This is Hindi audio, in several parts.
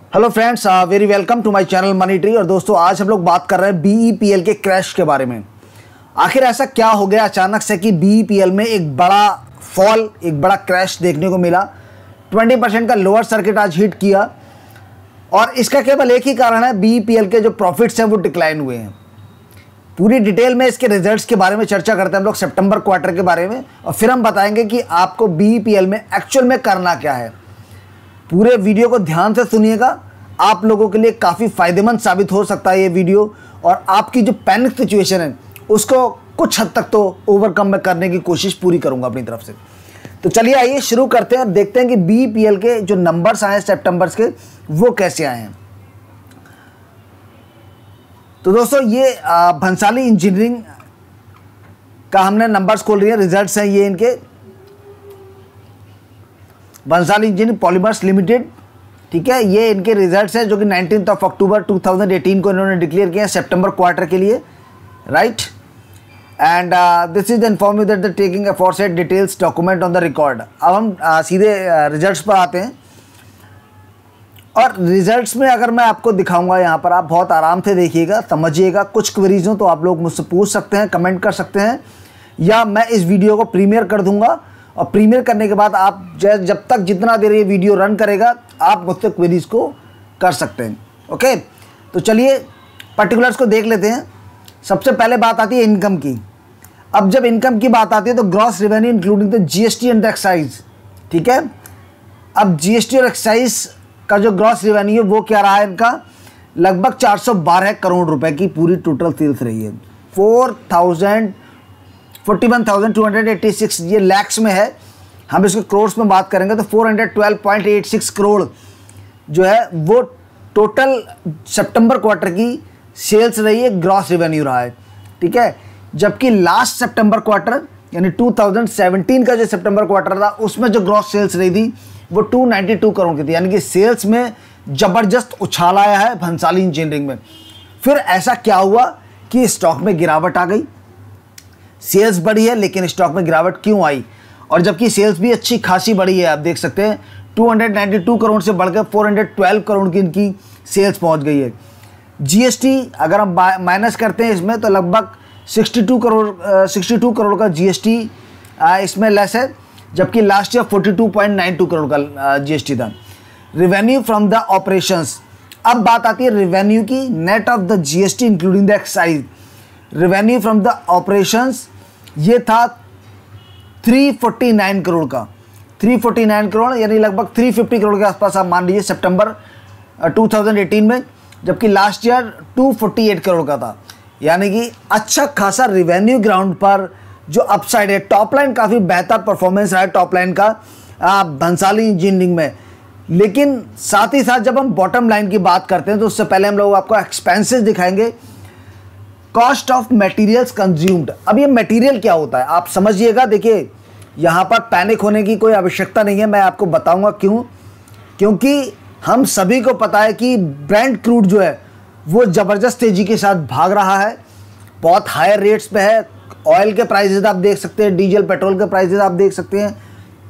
Hello friends, very welcome to my channel money tree. और दोस्तों, आज हम लोग बात कर रहे हैं बीईपीएल के क्रैश के बारे में। आखिर ऐसा क्या हो गया अचानक से कि बीईपीएल में एक बड़ा फॉल, एक बड़ा क्रैश देखने को मिला। 20% का लोअर सर्किट आज हिट किया और इसका केवल एक ही कारण है, बीईपीएल के जो प्रॉफिट्स हैं वो डिक्लाइन हुए हैं। पूरी डिटेल में इसके रिजल्ट्स के बारे में चर्चा करते हैं हम लोग, सितंबर क्वार्टर के बारे में, और फिर हम बताएंगे कि आपको बीईपीएल में एक्चुअल में करना क्या है। पूरे वीडियो को ध्यान से सुनिएगा, आप लोगों के लिए काफ़ी फ़ायदेमंद साबित हो सकता है ये वीडियो, और आपकी जो पैनिक सिचुएशन है उसको कुछ हद तक तो ओवरकम में करने की कोशिश पूरी करूंगा अपनी तरफ से। तो चलिए आइए शुरू करते हैं और देखते हैं कि बीईपीएल के जो नंबर्स आए हैं सितंबर के वो कैसे आए हैं। तो दोस्तों, ये भंसाली इंजीनियरिंग का हमने नंबर्स खोल रही है, रिजल्ट्स हैं ये इनके। भंसाली इंजीनियरिंग पॉलीमर्स लिमिटेड, ठीक है, ये इनके रिजल्ट्स हैं जो कि 19 अक्टूबर 2018 को इन्होंने डिक्लेयर किया सितंबर क्वार्टर के लिए, right. And this is inform that the taking aforesaid details document on the record. अब हम सीधे रिजल्ट्स पर आते हैं, और रिजल्ट्स में अगर मैं आपको दिखाऊंगा यहाँ पर, आप बहुत आराम से देखिएगा, समझिएगा। कुछ क्वेरीज हो तो आप लोग मुझसे पूछ सकते हैं, कमेंट कर सकते हैं, या मैं इस वीडियो को प्रीमियर कर दूंगा, और प्रीमियर करने के बाद आप जब तक जितना देर ये वीडियो रन करेगा आप मुझसे क्वेरीज को कर सकते हैं। ओके, तो चलिए पर्टिकुलर्स को देख लेते हैं। सबसे पहले बात आती है इनकम की। अब जब इनकम की बात आती है तो gross revenue including the GST and the excise, ठीक है। अब जीएसटी और एक्साइज का जो ग्रॉस रेवेन्यू वो क्या रहा है इनका, लगभग 412 करोड़ रुपए की पूरी टोटल सेल्स रही है। 41,286 ये लैक्स में है, हम इसको करोड़ में बात करेंगे तो 412.86 करोड़ जो है वो टोटल सितंबर क्वार्टर की सेल्स रही है, ग्रॉस रेवेन्यू रहा है, ठीक है। जबकि लास्ट सितंबर क्वार्टर यानी 2017 का जो सितंबर क्वार्टर था उसमें जो ग्रॉस सेल्स रही थी वो 292 करोड़ की थी। यानी कि सेल्स में ज़बरदस्त उछाल आया है भंसाली इंजीनियरिंग में। फिर ऐसा क्या हुआ कि स्टॉक में गिरावट आ गई, सेल्स बढ़ी है लेकिन स्टॉक में गिरावट क्यों आई, और जबकि सेल्स भी अच्छी खासी बढ़ी है। आप देख सकते हैं 292 करोड़ से बढ़कर 412 करोड़ की इनकी सेल्स पहुंच गई है। जीएसटी अगर हम माइनस करते हैं इसमें तो लगभग 62 करोड़ का जीएसटी इसमें लेस है, जबकि लास्ट ईयर 42.92 करोड़ का जीएसटी था। रेवेन्यू फ्रॉम द ऑपरेशंस, अब बात आती है रेवेन्यू की, net of the GST including the excise. Revenue from the operations ये था 349 करोड़ का, 349 करोड़ यानी लगभग 350 करोड़ के आसपास आप मान लीजिए सितंबर 2018 में, जबकि लास्ट ईयर 248 करोड़ का था। यानी कि अच्छा खासा रेवेन्यू ग्राउंड पर जो अपसाइड है, टॉप लाइन काफ़ी बेहतर परफॉर्मेंस रहा है टॉप लाइन का भंसाली इंजीनियरिंग में। लेकिन साथ ही साथ जब हम बॉटम लाइन की बात करते हैं तो उससे पहले हम लोग आपको एक्सपेंसेस दिखाएंगे। कॉस्ट ऑफ मटेरियल्स कंज्यूम्ड, अब ये मटेरियल क्या होता है आप समझिएगा। देखिए यहाँ पर पैनिक होने की कोई आवश्यकता नहीं है, मैं आपको बताऊंगा क्यों। क्योंकि हम सभी को पता है कि ब्रेंट क्रूड जो है वो ज़बरदस्त तेज़ी के साथ भाग रहा है, बहुत हायर रेट्स पे है। ऑयल के प्राइसेस आप देख सकते हैं, डीजल पेट्रोल के प्राइसेस आप देख सकते हैं।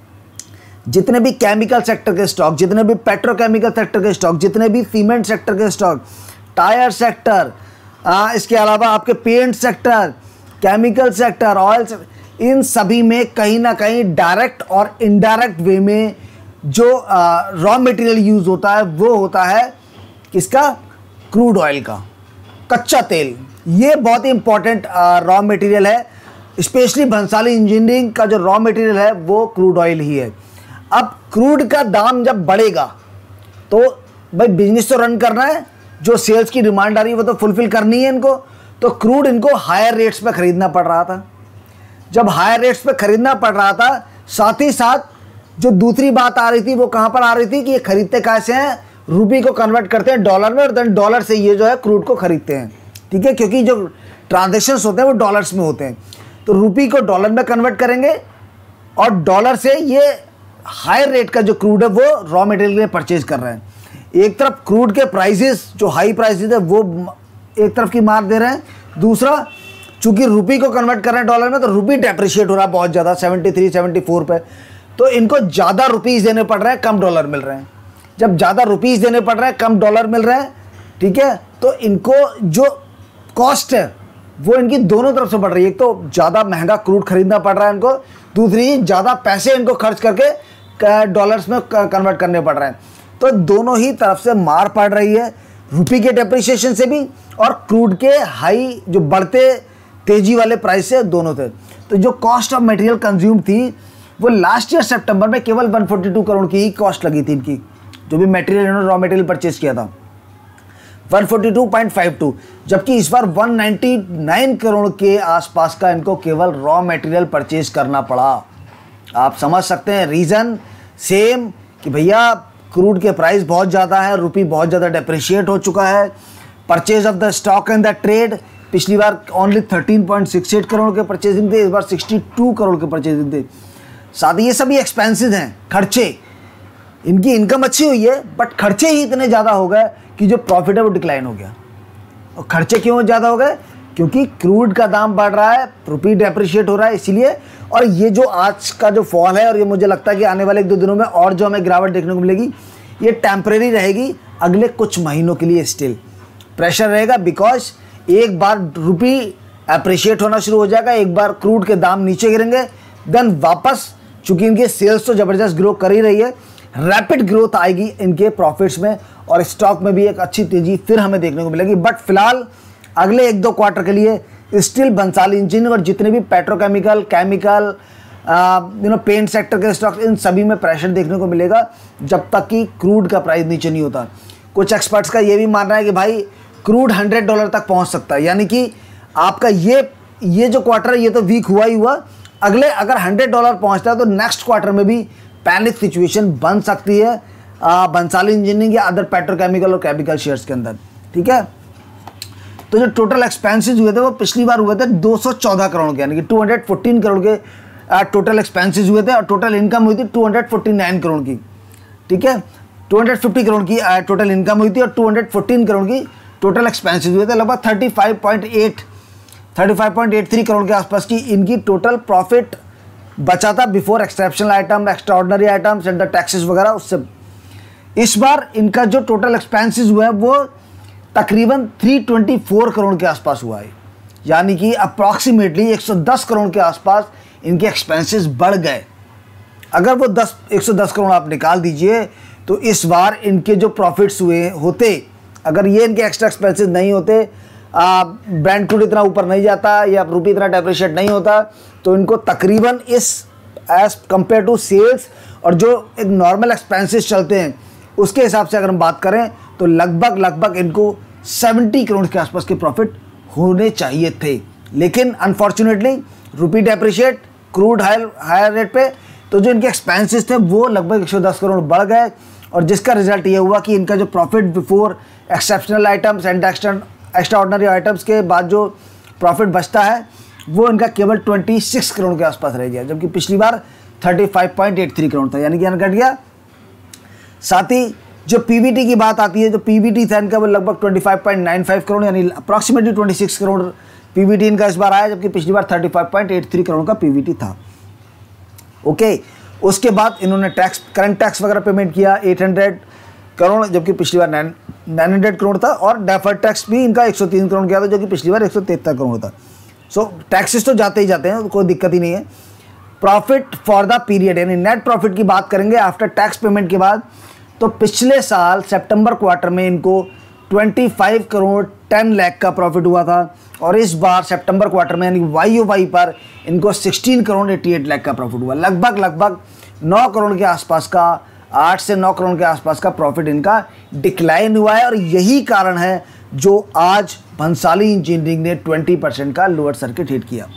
जितने भी केमिकल सेक्टर के स्टॉक, जितने भी पेट्रोकेमिकल सेक्टर के स्टॉक, जितने भी सीमेंट सेक्टर के स्टॉक, टायर सेक्टर, इसके अलावा आपके paint sector, chemical sector, oil sector, इन सभी में कहीं ना कहीं डायरेक्ट और इनडायरेक्ट वे में जो रॉ मटेरियल यूज़ होता है वो होता है किसका, क्रूड ऑयल का, कच्चा तेल। ये बहुत ही इंपॉर्टेंट रॉ मटेरियल है, स्पेशली भंसाली इंजीनियरिंग का जो रॉ मटेरियल है वो क्रूड ऑयल ही है। अब क्रूड का दाम जब बढ़ेगा तो भाई बिजनेस तो रन करना है, जो सेल्स की डिमांड आ रही है वो तो फुलफिल करनी है इनको, तो क्रूड इनको हायर रेट्स पे खरीदना पड़ रहा था। जब हायर रेट्स पे खरीदना पड़ रहा था, साथ ही साथ जो दूसरी बात आ रही थी वो कहाँ पर आ रही थी कि ये खरीदते कैसे हैं, रुपये को कन्वर्ट करते हैं डॉलर में, और देन डॉलर से ये जो है क्रूड को खरीदते हैं, ठीक है, क्योंकि जो ट्रांजेक्शन्स होते हैं वो डॉलर्स में होते हैं। तो रुपये को डॉलर में कन्वर्ट करेंगे और डॉलर से ये हायर रेट का जो क्रूड है वो रॉ मटेरियल के लिए परचेज कर रहे हैं। एक तरफ क्रूड के प्राइसेस जो हाई प्राइसेस है वो एक तरफ की मार दे रहे हैं, दूसरा चूंकि रुपये को कन्वर्ट कर रहे हैं डॉलर में तो रुपये डेप्रिशिएट हो रहा है बहुत ज़्यादा, 73 74 पे, तो इनको ज़्यादा रुपीज़ देने पड़ रहे हैं, कम डॉलर मिल रहे हैं। जब ज़्यादा रुपीज़ देने पड़ रहे हैं, कम डॉलर मिल रहे हैं, ठीक है, तो इनको जो कॉस्ट है वो इनकी दोनों तरफ से बढ़ रही है। एक तो ज़्यादा महंगा क्रूड खरीदना पड़ रहा है इनको, दूसरी ज़्यादा पैसे इनको खर्च करके डॉलर्स में कन्वर्ट करने पड़ रहे हैं। तो दोनों ही तरफ से मार पड़ रही है, रुपये के डेप्रिसिएशन से भी और क्रूड के हाई जो बढ़ते तेज़ी वाले प्राइस से, दोनों थे। तो जो कॉस्ट ऑफ मटेरियल कंज्यूम थी वो लास्ट ईयर सितंबर में केवल 142 करोड़ की ही कॉस्ट लगी थी इनकी, जो भी मटेरियल इन्होंने रॉ मटेरियल परचेज किया था 142.52, जबकि इस बार 199 करोड़ के आसपास का इनको केवल रॉ मटेरियल परचेज करना पड़ा। आप समझ सकते हैं रीज़न सेम कि भैया क्रूड के प्राइस बहुत ज़्यादा है, रुपये बहुत ज़्यादा डेप्रिशिएट हो चुका है, purchase of the stock in the trade पिछली बार ओनली 13.68 करोड़ के परचेजिंग थे, इस बार 62 करोड़ के परचेजिंग थे। साथ ही ये सभी एक्सपेंसेस हैं, खर्चे, इनकी इनकम अच्छी हुई है बट खर्चे ही इतने ज़्यादा हो गए कि जो प्रॉफिट है वो डिक्लाइन हो गया। और खर्चे क्यों ज़्यादा हो गए? क्योंकि क्रूड का दाम बढ़ रहा है, रुपये डेप्रिशिएट हो रहा है इसीलिए। और ये जो आज का जो फॉल है, और ये मुझे लगता है कि आने वाले 1-2 दिनों में और जो हमें गिरावट देखने को मिलेगी, ये टेम्परेरी रहेगी, अगले कुछ महीनों के लिए स्टिल प्रेशर रहेगा। बिकॉज एक बार रुपये अप्रिशिएट होना शुरू हो जाएगा, एक बार क्रूड के दाम नीचे गिरेंगे, देन वापस, चूँकि इनके सेल्स तो ज़बरदस्त ग्रो कर ही रही है, रैपिड ग्रोथ आएगी इनके प्रॉफिट्स में और स्टॉक में भी एक अच्छी तेज़ी फिर हमें देखने को मिलेगी। बट फिलहाल अगले 1-2 क्वार्टर के लिए स्टिल बंसाली इंजीनियरिंग और जितने भी पेट्रोकेमिकल, केमिकल, पेंट सेक्टर के स्टॉक, इन सभी में प्रेशर देखने को मिलेगा जब तक कि क्रूड का प्राइस नीचे नहीं होता। कुछ एक्सपर्ट्स का ये भी मानना है कि भाई क्रूड $100 तक पहुंच सकता है, यानी कि आपका ये जो क्वार्टर है ये तो वीक हुआ ही हुआ, अगले अगर $100 पहुंचता है तो नेक्स्ट क्वार्टर में भी पैनिक सिचुएशन बन सकती है बंसाली इंजीनियरिंग या अदर पेट्रोकेमिकल और केमिकल शेयर्स के अंदर, ठीक है। तो जो टोटल एक्सपेंसेस हुए थे वो पिछली बार हुए थे 214 करोड़ के, यानी कि 214 करोड़ के टोटल एक्सपेंसेस हुए थे और टोटल इनकम हुई थी 249 करोड़ की, ठीक है। 250 करोड़ की टोटल इनकम हुई थी और 214 करोड़ की टोटल एक्सपेंसेस हुए थे। लगभग 35.83 करोड़ के आसपास की इनकी टोटल प्रॉफिट बचा था before exceptional item, extraordinary items and the taxes वगैरह उससे। इस बार इनका जो टोटल एक्सपेंसेस हुआ है वो तकरीबन 324 करोड़ के आसपास हुआ है, यानी कि अप्रॉक्सीमेटली 110 करोड़ के आसपास इनके एक्सपेंसेस बढ़ गए। अगर वो 110 करोड़ आप निकाल दीजिए तो इस बार इनके जो प्रॉफिट्स हुए होते, अगर ये इनके एक्स्ट्रा एक्सपेंसेस नहीं होते, ब्रांड क्रूड इतना ऊपर नहीं जाता या रुपये इतना डेप्रिशिएट नहीं होता, तो इनको तकरीबन इस एज कम्पेयर टू सेल्स और जो एक नॉर्मल एक्सपेंसेस चलते हैं उसके हिसाब से अगर हम बात करें तो लगभग इनको 70 करोड़ के आसपास के प्रॉफिट होने चाहिए थे। लेकिन अनफॉर्चुनेटली रुपये डेप्रिशिएट, क्रूड हायर रेट पे, तो जो इनके एक्सपेंसेस थे वो लगभग 110 करोड़ बढ़ गए और जिसका रिजल्ट ये हुआ कि इनका जो profit before exceptional items and extraordinary items के बाद जो प्रॉफिट बचता है वो इनका केवल 26 करोड़ के आसपास रह गया, जबकि पिछली बार 35.83 करोड़ था, यानी कि घट गया। साथ ही जो पीबीटी की बात आती है, जो पीबीटी था इनका वो लगभग 25.95 करोड़, यानी अप्रॉक्सीमेटली 26 करोड़ पीबीटी इनका इस बार आया, जबकि पिछली बार 35.83 करोड़ का पीबीटी था। ओके, उसके बाद इन्होंने करंट टैक्स वगैरह पेमेंट किया 800 करोड़, जबकि पिछली बार 900 करोड़ था, और डेफर्ड टैक्स भी इनका 103 करोड़ गया था, जो कि पिछली बार 173 करोड़ था। सो टैक्सेस तो जाते ही जाते हैं, कोई दिक्कत ही नहीं है। प्रॉफिट फॉर द पीरियड, यानी नेट प्रॉफिट की बात करेंगे आफ्टर टैक्स पेमेंट के बाद, तो पिछले साल सितंबर क्वार्टर में इनको 25 करोड़ 10 लाख का प्रॉफिट हुआ था और इस बार सितंबर क्वार्टर में यानी YOY पर इनको 16 करोड़ 88 लाख का प्रॉफिट हुआ। लगभग 9 करोड़ के आसपास का, 8 से 9 करोड़ के आसपास का प्रॉफिट इनका डिक्लाइन हुआ है और यही कारण है जो आज बंसाली इंजीनियरिंग ने 20% का लोअर सर्किट हिट किया।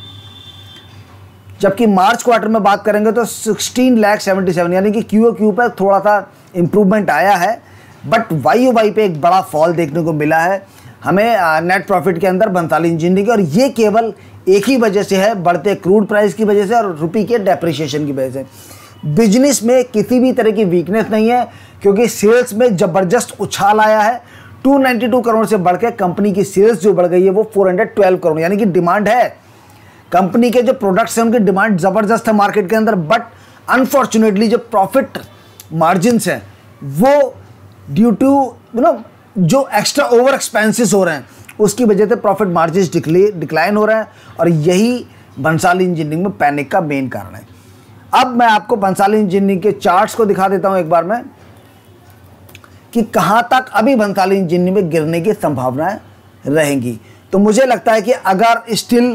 जबकि मार्च क्वार्टर में बात करेंगे तो 16,77,000, यानी कि QOQ पर थोड़ा सा इम्प्रूवमेंट आया है, बट YOY पे एक बड़ा फॉल देखने को मिला है हमें नेट प्रॉफिट के अंदर बंसाली इंजीनियरिंग के, और ये केवल एक ही वजह से है, बढ़ते क्रूड प्राइस की वजह से और रुपये के डेप्रिशिएशन की वजह से। बिजनेस में किसी भी तरह की वीकनेस नहीं है क्योंकि सेल्स में ज़बरदस्त उछाल आया है। 292 करोड़ से बढ़ के कंपनी की सेल्स जो बढ़ गई है वो 412 करोड़, यानी कि डिमांड है। कंपनी के जो प्रोडक्ट्स हैं उनकी डिमांड ज़बरदस्त है मार्केट के अंदर, बट अनफॉर्चुनेटली जो प्रॉफिट मार्जिन्स हैं वो ड्यू टू जो एक्स्ट्रा ओवर एक्सपेंसेस हो रहे हैं उसकी वजह से प्रॉफिट मार्जिन डिक्लाइन हो रहा है, और यही बंसाली इंजीनियरिंग में पैनिक का मेन कारण है। अब मैं आपको बंसाली इंजीनियरिंग के चार्ट्स को दिखा देता हूं एक बार में कि कहां तक अभी बंसाली इंजीनियरिंग में गिरने की संभावनाएं रहेंगी। तो मुझे लगता है कि अगर स्टिल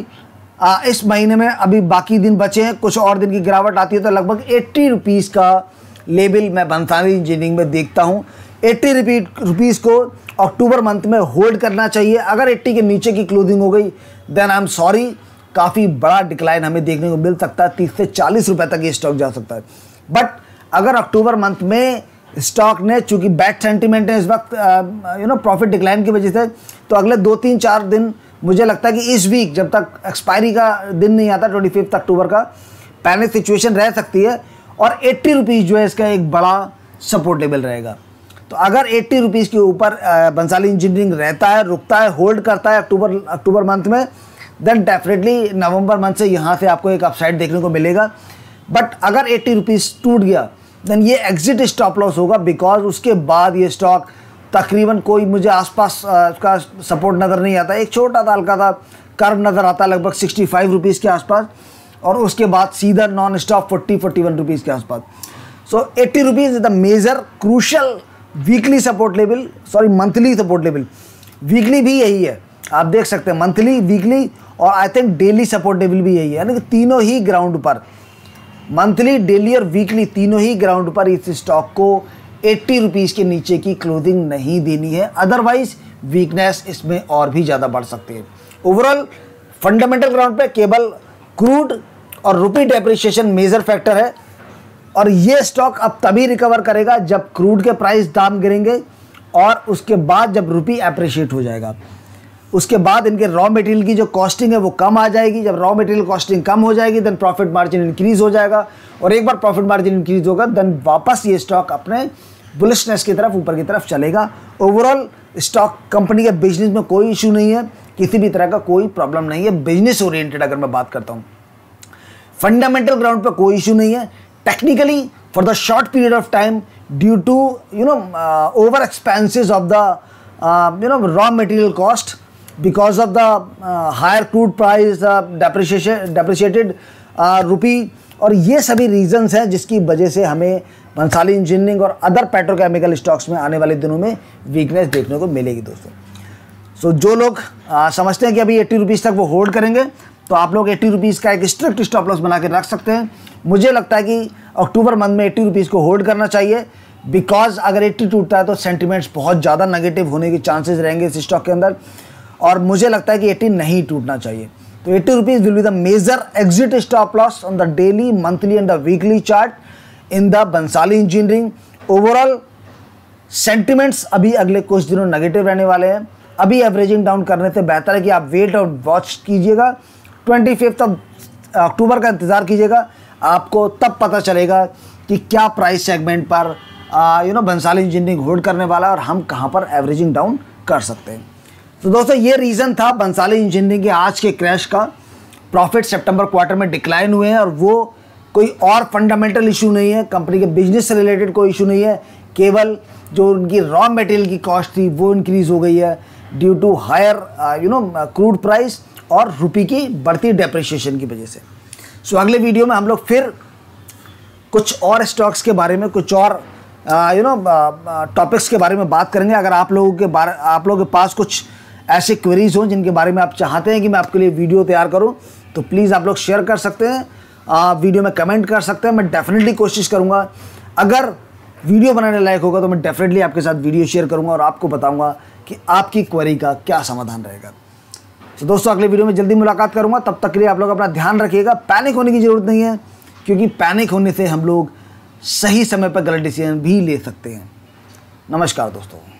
इस महीने में अभी बाकी दिन बचे हैं, कुछ और दिन की गिरावट आती है, तो लगभग 80 रुपीज़ का लेवल मैं बंसाली इंजीनियरिंग में देखता हूं। 80 रुपीज़ को अक्टूबर मंथ में होल्ड करना चाहिए। अगर 80 के नीचे की क्लोजिंग हो गई देन आई एम सॉरी, काफ़ी बड़ा डिक्लाइन हमें देखने को मिल सकता है। 30 से 40 रुपए तक ये स्टॉक जा सकता है। बट अगर अक्टूबर मंथ में स्टॉक ने, चूंकि बैड सेंटीमेंट है इस वक्त प्रॉफिट डिक्लाइन की वजह से, तो अगले 2-3-4 दिन मुझे लगता है कि इस वीक जब तक एक्सपायरी का दिन नहीं आता 25 अक्टूबर का, पैनिक सिचुएशन रह सकती है, और 80 रुपीज़ जो है इसका एक बड़ा सपोर्ट लेवल रहेगा। तो अगर 80 रुपीज़ के ऊपर बंसाली इंजीनियरिंग रहता है, रुकता है, होल्ड करता है अक्टूबर मंथ में, देन डेफिनेटली नवंबर मंथ से यहाँ से आपको एक अपसाइड देखने को मिलेगा। बट अगर 80 रुपीज़ टूट गया देन ये एग्जिट स्टॉप लॉस होगा, बिकॉज उसके बाद ये स्टॉक तकरीबन कोई मुझे आसपास उसका सपोर्ट नज़र नहीं आता। एक छोटा सा हल्का सा कर्व नज़र आता है लगभग 65 रुपीज़ के आसपास, और उसके बाद सीधा नॉन स्टॉप 40-41 रुपीज़ के आसपास। So 80 rupees is the major crucial weekly support level, sorry monthly support level. Weekly भी यही है, आप देख सकते हैं, मंथली, वीकली और I think daily support level भी यही है, यानी कि तीनों ही ग्राउंड पर, मंथली, डेली और वीकली, तीनों ही ग्राउंड पर इस स्टॉक को 80 रुपीज़ के नीचे की क्लोजिंग नहीं देनी है, अदरवाइज वीकनेस इसमें और भी ज़्यादा बढ़ सकती है। ओवरऑल फंडामेंटल ग्राउंड पे केवल क्रूड और रुपी डेप्रिशिएशन मेजर फैक्टर है, और ये स्टॉक अब तभी रिकवर करेगा जब क्रूड के प्राइस दाम गिरेंगे, और उसके बाद जब रुपी अप्रिशिएट हो जाएगा, उसके बाद इनके रॉ मटेरियल की जो कॉस्टिंग है वो कम आ जाएगी। जब रॉ मटेरियल कॉस्टिंग कम हो जाएगी देन प्रॉफिट मार्जिन इंक्रीज हो जाएगा, और एक बार प्रॉफिट मार्जिन इंक्रीज होगा देन वापस ये स्टॉक अपने बुलिशनेस की तरफ, ऊपर की तरफ चलेगा। ओवरऑल स्टॉक कंपनी के बिजनेस में कोई इशू नहीं है, किसी भी तरह का कोई प्रॉब्लम नहीं है। बिजनेस ओरिएंटेड अगर मैं बात करता हूँ, फंडामेंटल ग्राउंड पर कोई इशू नहीं है। Technically for the short period of time due to over expenses of the raw material cost, because of the higher crude price, depreciated rupee, और ये सभी रीजंस हैं जिसकी वजह से हमें बंसाली इंजीनियरिंग और अदर पेट्रोकेमिकल स्टॉक्स में आने वाले दिनों में वीकनेस देखने को मिलेगी दोस्तों। सो जो लोग समझते हैं कि अभी 80 रुपीज़ तक वो होल्ड करेंगे, तो आप लोग 80 रुपीज़ का एक स्ट्रिक्ट स्टॉप लॉस बना के रख सकते हैं। मुझे लगता है कि अक्टूबर मंथ में 80 रुपीज़ को होल्ड करना चाहिए, बिकॉज अगर 80 टूटता है तो सेंटिमेंट्स बहुत ज़्यादा नेगेटिव होने के चांसेस रहेंगे इस स्टॉक के अंदर, और मुझे लगता है कि 80 नहीं टूटना चाहिए। तो 80 rupees will be the major exit stop loss on the daily, monthly and the weekly chart in the Bhansali engineering. Overall sentiments अभी अगले कुछ दिनों नेगेटिव रहने वाले हैं। अभी एवरेजिंग डाउन करने से बेहतर है कि आप वेट और वॉच कीजिएगा, 25 अक्टूबर का इंतज़ार कीजिएगा। आपको तब पता चलेगा कि क्या प्राइस सेगमेंट पर बंसाली इंजीनियरिंग होल्ड करने वाला है और हम कहाँ पर एवरेजिंग डाउन कर सकते हैं। तो दोस्तों ये रीज़न था बंसाली इंजीनियरिंग के आज के क्रैश का। प्रॉफिट सितंबर क्वार्टर में डिक्लाइन हुए हैं, और वो कोई और फंडामेंटल इशू नहीं है, कंपनी के बिजनेस से रिलेटेड कोई इशू नहीं है, केवल जो उनकी रॉ मटेरियल की कॉस्ट थी वो इंक्रीज़ हो गई है due to higher crude price और रुपी की बढ़ती डेप्रिशिएशन की वजह से। सो अगले वीडियो में हम लोग फिर कुछ और स्टॉक्स के बारे में, कुछ और टॉपिक्स के बारे में बात करेंगे। अगर आप लोगों के पास कुछ ऐसे क्वेरीज हों जिनके बारे में आप चाहते हैं कि मैं आपके लिए वीडियो तैयार करूं, तो प्लीज़ आप लोग शेयर कर सकते हैं, वीडियो में कमेंट कर सकते हैं। मैं डेफिनेटली कोशिश करूंगा, अगर वीडियो बनाने लायक होगा तो मैं डेफिनेटली आपके साथ वीडियो शेयर करूंगा और आपको बताऊंगा कि आपकी क्वेरी का क्या समाधान रहेगा। तो दोस्तों अगले वीडियो में जल्दी मुलाकात करूंगा, तब तक के लिए आप लोग अपना ध्यान रखिएगा। पैनिक होने की ज़रूरत नहीं है, क्योंकि पैनिक होने से हम लोग सही समय पर गलत डिसीजन भी ले सकते हैं। नमस्कार दोस्तों।